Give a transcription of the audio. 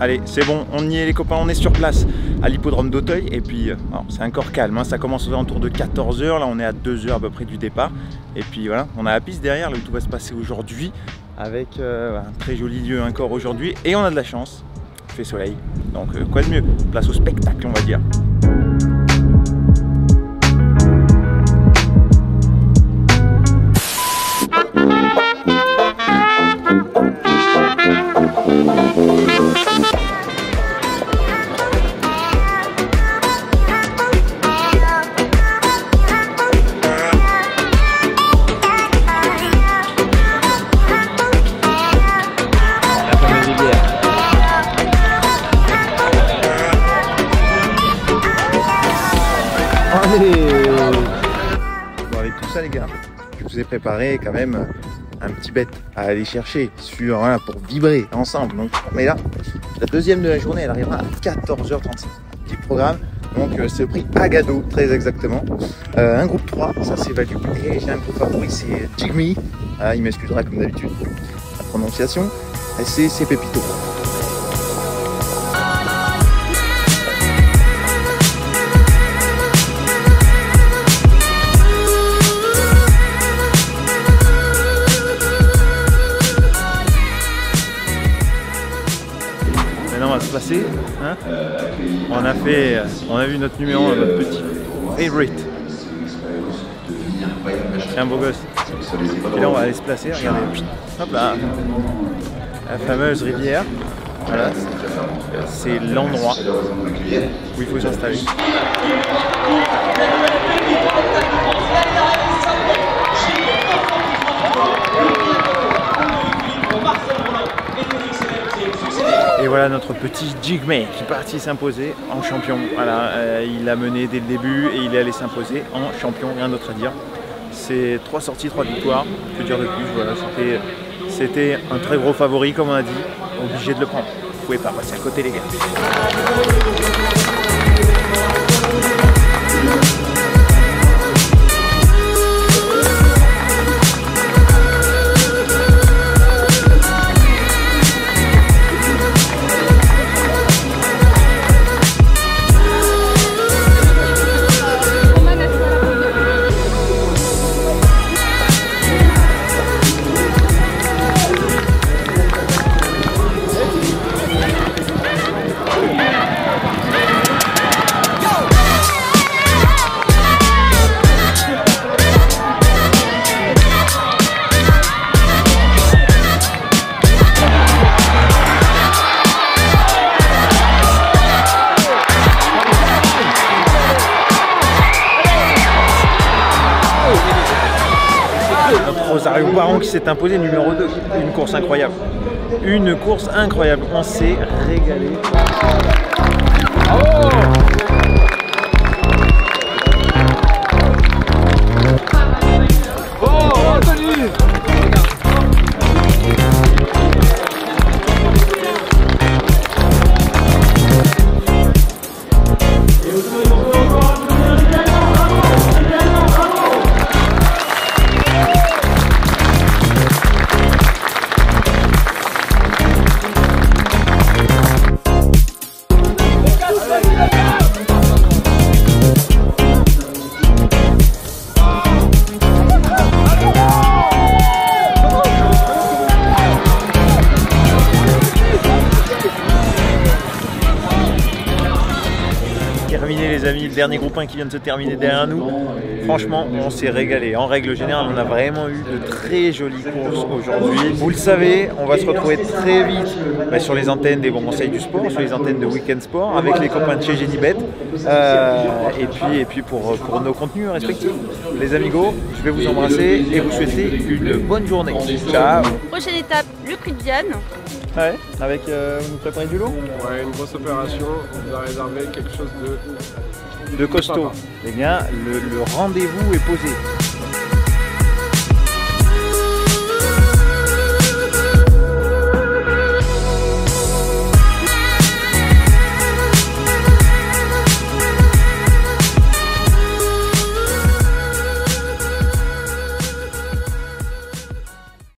allez, c'est bon, on y est les copains, on est sur place à l'hippodrome d'Auteuil. Et puis, c'est encore calme, hein, ça commence aux alentours de 14 h. Là, on est à 2 h à peu près du départ. Et puis voilà, on a la piste derrière, là où tout va se passer aujourd'hui. Avec un très joli lieu encore aujourd'hui. Et on a de la chance, il fait soleil. Donc, quoi de mieux? Place au spectacle, on va dire. Bon, avec tout ça les gars, je vous ai préparé quand même un petit bet à aller chercher sur, voilà, pour vibrer ensemble. Donc, mais là, la deuxième de la journée, elle arrivera à 14 h 35. Petit programme, donc c'est le prix Agado, très exactement. Un groupe 3, ça c'est value. Et j'ai un groupe favori, c'est Jigme. Il m'excusera comme d'habitude la prononciation. Et c'est Pépito. On va se passer, hein. On a vu notre numéro, notre petit favorite. C'est un beau gosse. Et là on va aller se placer, regardez, hop là, la fameuse rivière. Voilà, c'est l'endroit où il faut s'installer. Et voilà notre petit Jigme qui est parti s'imposer en champion. Voilà, il a mené dès le début et il est allé s'imposer en champion, rien d'autre à dire. C'est 3 sorties, 3 victoires, que dire de plus. Voilà, c'était un très gros favori comme on a dit, obligé de le prendre. Vous pouvez pas passer à côté les gars. Rosario Baron qui s'est imposé numéro 2. Une course incroyable. Une course incroyable. On s'est régalé. Oh, Anthony! Terminé les amis, le dernier groupe 1 qui vient de se terminer derrière nous. Franchement, on s'est régalé. En règle générale, on a vraiment eu de très jolies courses aujourd'hui. Vous le savez, on va se retrouver très vite sur les antennes des bons conseils du sport, sur les antennes de Weekend Sport, avec les copains de chez Genibet. Et puis pour nos contenus respectifs. Les amigos, je vais vous embrasser et vous souhaiter une bonne journée. Ciao. Prochaine étape, le prix de Viane. Ouais, avec vous nous préparez du lot? Ouais, une grosse opération, on doit réserver quelque chose de costaud. Les gars, le rendez-vous est posé.